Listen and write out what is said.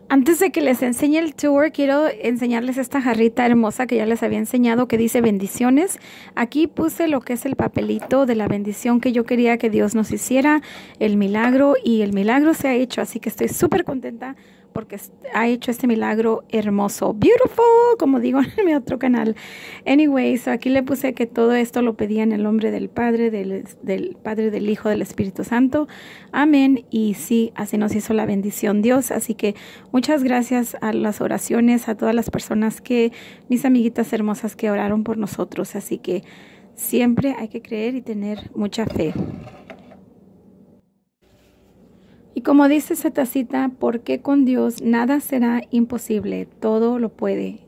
Antes de que les enseñe el tour, quiero enseñarles esta jarrita hermosa que ya les había enseñado que dice bendiciones. Aquí puse lo que es el papelito de la bendición que yo quería que Dios nos hiciera, el milagro, y el milagro se ha hecho, así que estoy súper contenta porque ha hecho este milagro hermoso. Beautiful, como digo en mi otro canal. Anyway, so aquí le puse que todo esto lo pedía en el nombre del Padre, del Padre, del Hijo, del Espíritu Santo. Amén. Y sí, así nos hizo la bendición Dios. Así que muchas gracias a las oraciones, a todas las personas mis amiguitas hermosas que oraron por nosotros. Así que siempre hay que creer y tener mucha fe. Y como dice esa tacita, porque con Dios nada será imposible, todo lo puede.